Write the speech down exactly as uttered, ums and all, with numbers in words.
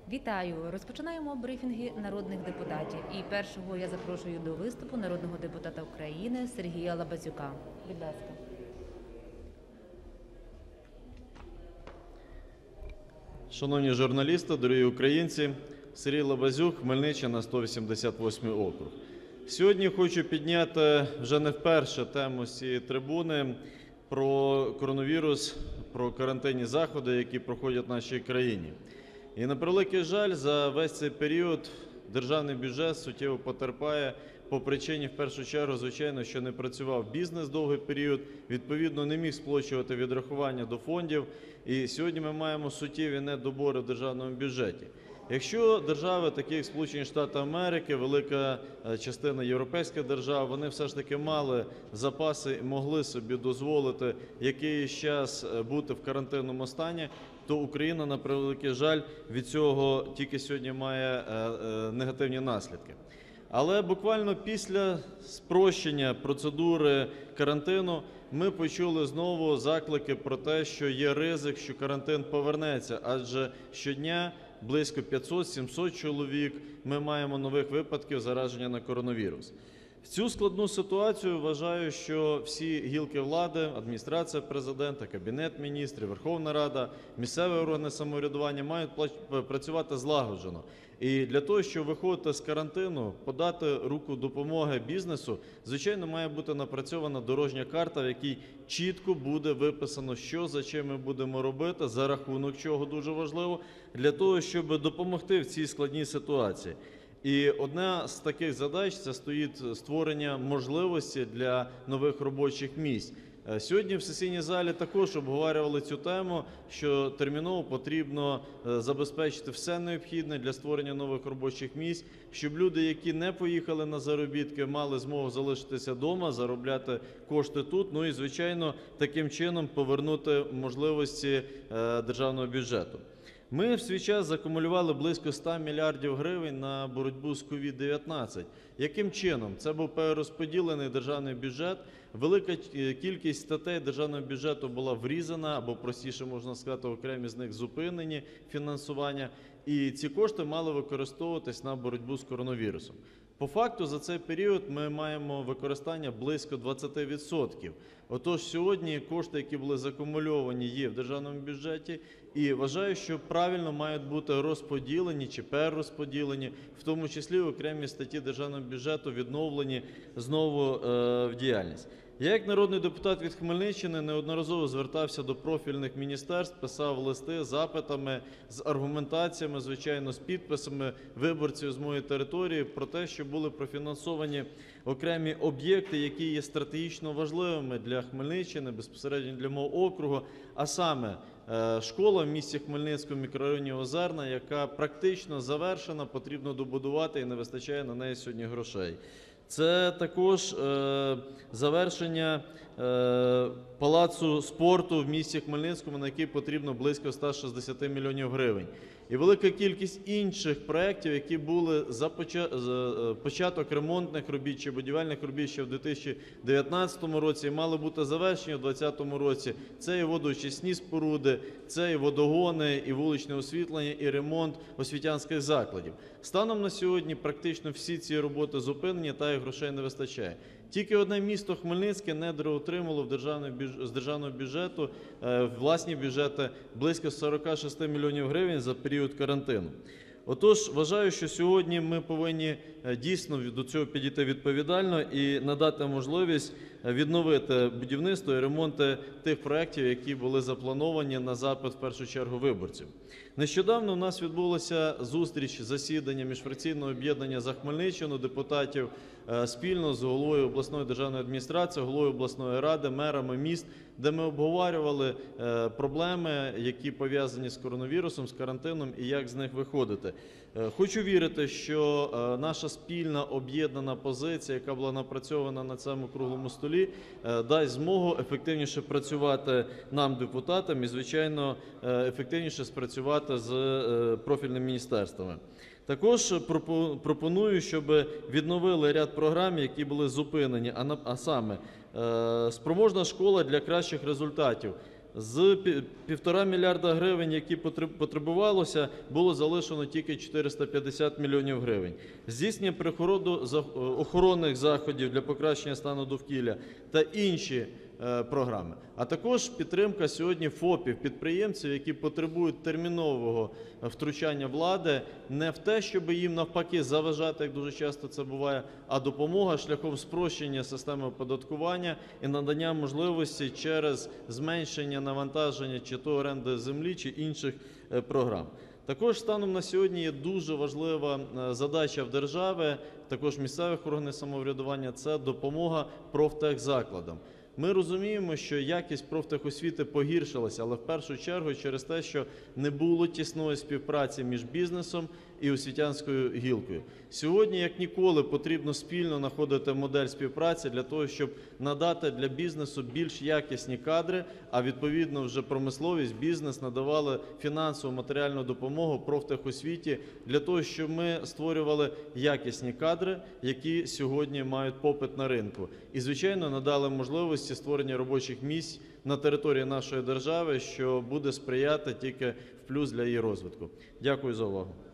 Вітаю! Розпочинаємо брифінги народних депутатів. І першого я запрошую до виступу народного депутата України Сергія Лабазюка. Будь ласка. Шановні журналісти, дорогі українці, Сергій Лабазюк, Хмельниччина, сто вісімдесят восьмий округ. Сьогодні хочу підняти вже не вперше тему з цієї трибуни про коронавірус, про карантинні заходи, які проходять в нашій країні. І на превеликий жаль, за весь цей період державний бюджет суттєво потерпає по причині, в першу чергу, звичайно, що не працював бізнес довгий період, відповідно не міг сплачувати відрахування до фондів. І сьогодні ми маємо суттєві недобори в державному бюджеті. Якщо держави, такі як Сполучені Штати Америки, велика частина європейських держав, вони все ж таки мали запаси і могли собі дозволити якийсь час бути в карантинному стані, то Україна, на превеликий жаль, від цього тільки сьогодні має негативні наслідки. Але буквально після спрощення процедури карантину ми почули знову заклики про те, що є ризик, що карантин повернеться, адже щодня близько п'ятсот-сімсот чоловік ми маємо нових випадків зараження на коронавірус. В цю складну ситуацію вважаю, що всі гілки влади, Адміністрація Президента, Кабінет Міністрів, Верховна Рада, місцеві органи самоврядування мають працювати злагоджено. І для того, щоб виходити з карантину, подати руку допомоги бізнесу, звичайно, має бути напрацьована дорожня карта, в якій чітко буде виписано, що за чим ми будемо робити, за рахунок чого дуже важливо, для того, щоб допомогти в цій складній ситуації. І одна з таких задач – це стоїть створення можливості для нових робочих місць. Сьогодні в сесійній залі також обговорювали цю тему, що терміново потрібно забезпечити все необхідне для створення нових робочих місць, щоб люди, які не поїхали на заробітки, мали змогу залишитися вдома, заробляти кошти тут, ну і, звичайно, таким чином повернути можливості державного бюджету. Ми в свій час закумулювали близько ста мільярдів гривень на боротьбу з ковід дев'ятнадцять. Яким чином? Це був перерозподілений державний бюджет, велика кількість статей державного бюджету була врізана, або, простіше можна сказати, окремі з них зупинені фінансування, і ці кошти мали використовуватись на боротьбу з коронавірусом. По факту за цей період ми маємо використання близько двадцяти відсотків. Отож, сьогодні кошти, які були закумульовані, є в державному бюджеті, і вважаю, що правильно мають бути розподілені чи перерозподілені, в тому числі окремі статті державного бюджету відновлені знову е, в діяльність. Я як народний депутат від Хмельниччини неодноразово звертався до профільних міністерств, писав листи з запитами, з аргументаціями, звичайно, з підписами виборців з моєї території про те, що були профінансовані окремі об'єкти, які є стратегічно важливими для Хмельниччини, безпосередньо для мого округу, а саме школа в місті Хмельницькому, мікрорайоні Озерна, яка практично завершена, потрібно добудувати і не вистачає на неї сьогодні грошей. Це також е, завершення е, палацу спорту в місті Хмельницькому, на який потрібно близько ста шістдесяти мільйонів гривень. І велика кількість інших проєктів, які були за початок ремонтних робіт чи будівельних робіт ще в дві тисячі дев'ятнадцятому році і мали бути завершені в двадцятому році. Це і водоочисні споруди, це і водогони, і вуличне освітлення, і ремонт освітянських закладів. Станом на сьогодні практично всі ці роботи зупинені, та і грошей не вистачає. Тільки одне місто Хмельницьке недоотримало з державного бюджету власні бюджети близько сорока шести мільйонів гривень за період карантину. Отож, вважаю, що сьогодні ми повинні дійсно до цього підійти відповідально і надати можливість відновити будівництво і ремонти тих проєктів, які були заплановані на запит, в першу чергу, виборців. Нещодавно у нас відбулася зустріч, засідання міжфракційного об'єднання «За Хмельниччину» депутатів спільно з головою обласної державної адміністрації, головою обласної ради, мерами міст, де ми обговорювали проблеми, які пов'язані з коронавірусом, з карантином і як з них виходити. Хочу вірити, що наша спільна об'єднана позиція, яка була напрацьована на цьому круглому столі, дасть змогу ефективніше працювати нам, депутатам, і, звичайно, ефективніше спрацювати з профільними міністерствами. Також пропоную, щоб відновили ряд програм, які були зупинені, а саме «Спроможна школа для кращих результатів». З пі- півтора мільярда гривень, які потреб- потребувалося, було залишено тільки чотириста п'ятдесят мільйонів гривень. Здійснення приходу за- охоронних заходів для покращення стану довкілля та інші е, програми. А також підтримка сьогодні ФОПів, підприємців, які потребують термінового втручання влади не в те, щоб їм навпаки заважати, як дуже часто це буває, а допомога шляхом спрощення системи оподаткування і надання можливості через зменшення навантаження чи то оренди землі, чи інших е, програм. Також станом на сьогодні є дуже важлива е, задача в держави, також місцевих органів самоврядування – це допомога профтехзакладам. Ми розуміємо, що якість профтехосвіти погіршилася, але в першу чергу через те, що не було тісної співпраці між бізнесом і освітянською гілкою. Сьогодні, як ніколи, потрібно спільно знаходити модель співпраці для того, щоб надати для бізнесу більш якісні кадри, а відповідно вже промисловість, бізнес надавали фінансову, матеріальну допомогу профтехосвіті для того, щоб ми створювали якісні кадри, які сьогодні мають попит на ринку. І, звичайно, надали можливості створення робочих місць на території нашої держави, що буде сприяти тільки в плюс для її розвитку. Дякую за увагу.